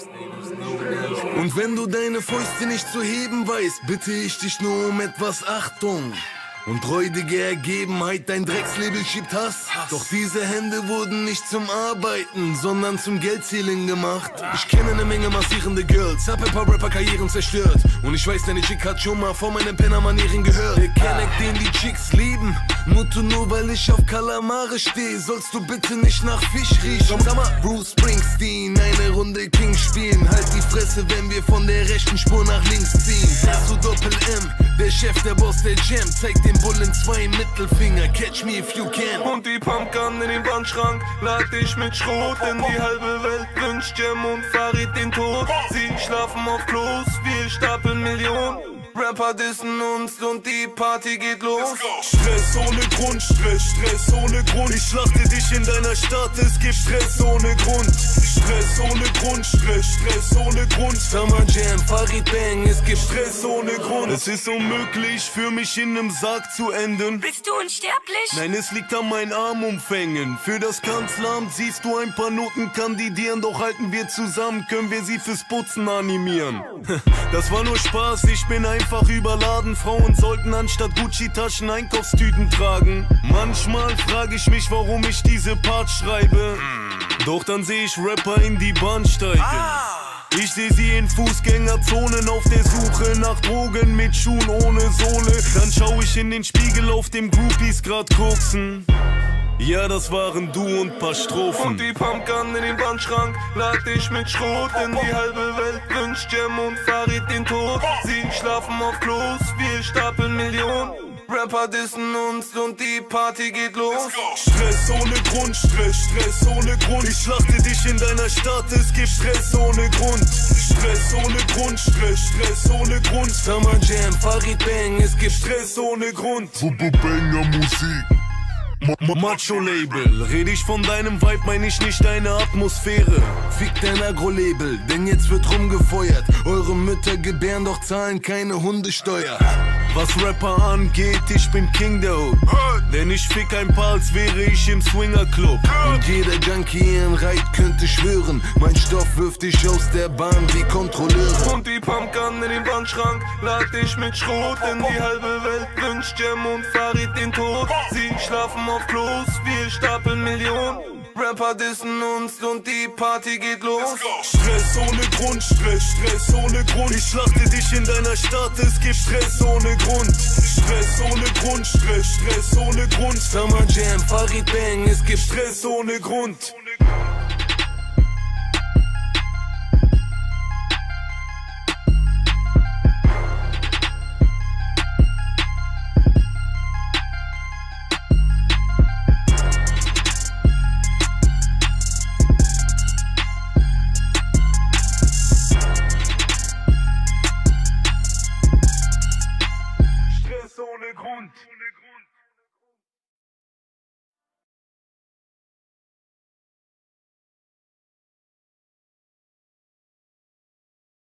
Und wenn du deine Fäuste nicht zu heben weißt, bitte ich dich nur um etwas Achtung. Und räudige Ergebenheit, dein Dreckslabel schiebt Hass. Doch diese Hände wurden nicht zum Arbeiten, sondern zum Geldzählen gemacht. Ich kenne eine Menge massierende Girls, hab ein paar Rapper-Karrieren zerstört. Und ich weiß, deine Chick hat schon mal vor meinen Penner-Manieren gehört. Der Kenneck, den die Chicks lieben, nur weil ich auf Kalamare stehe, sollst du bitte nicht nach Fisch riechen. Sag mal, Bruce Springsteen, eine Runde King spielen. Halt die Fresse, wenn wir von der rechten Spur nach links ziehen. Wärst du Doppel-M, der Chef, der Boss, der Jam, zeigt den Bullen 2 Mittelfinger, catch me if you can. Und die Pumpgun in den Wandschrank lad ich mit Schrot, denn die halbe Welt wünscht Jam und Farid den Tod. Sie schlafen auf Klos, wir stapeln Millionen. Rapper dissen uns und die Party geht los. Stress ohne Grund, Stress ohne Grund. Ich schlachte dich in deiner Stadt, es gibt Stress ohne Grund. Stress ohne Grund, Stress ohne Grund. Summer Jam, Farid Bang, es gibt Stress ohne Grund. Es ist unmöglich für mich in nem Sarg zu enden. Bist du unsterblich? Nein, es liegt an meinen Armumfängen. Für das Kanzleramt siehst du ein paar Noten kandidieren, doch halten wir zusammen, können wir sie fürs Putzen animieren. Das war nur Spaß, ich bin einfach überladen. Frauen sollten anstatt Gucci-Taschen Einkaufstüten tragen. Manchmal frage ich mich, warum ich diese Parts schreibe. Doch dann sehe ich Rapper in die Bahn steigen. Ich sehe sie in Fußgängerzonen auf der Suche nach Drogen mit Schuhen ohne Sohle. Dann schau ich in den Spiegel, auf dem Groupies grad koksen. Ja, das waren du und paar Strophen. Und die Pumpgun in den Wandschrank lad ich mit Schrot, denn die halbe Welt wünscht Jam und Farid den Tod. Sie schlafen auf Klos, wir stapeln Millionen. Rapper dissen uns und die Party geht los. Stress ohne Grund, Stress ohne Grund. Ich schlachte dich in deiner Stadt, es gibt Stress ohne Grund. Stress ohne Grund, Stress ohne Grund. Summer Jam, Farid Bang, es gibt Stress ohne Grund. Banger Musik. Macho-Label, red ich von deinem Vibe, mein ich nicht deine Atmosphäre. Fick dein Agro-Label, denn jetzt wird rumgefeuert. Eure Mütter gebären, doch zahlen keine Hundesteuer. Was Rapper angeht, ich bin King der Hood. Denn ich fick ein paar, als wäre ich im Swingerclub. Und jeder Junkie in Reit könnte schwören, mein Stoff wirft dich aus der Bahn wie Kontrolleure. Und die Pumpgun in den Wandschrank lad ich mit Schrot, denn die halbe Welt wünscht Jam und Farid den Tod. Sie schlafen auf Klos, wir stapeln Millionen. Rapper dissen uns und die Party geht los. Stress ohne Grund, Stress ohne Grund. Ich schlachte dich in deiner Stadt, es gibt Stress ohne Grund. Stress ohne Grund, Stress ohne Grund. Summer Jam, Farid Bang, es gibt Stress ohne Grund.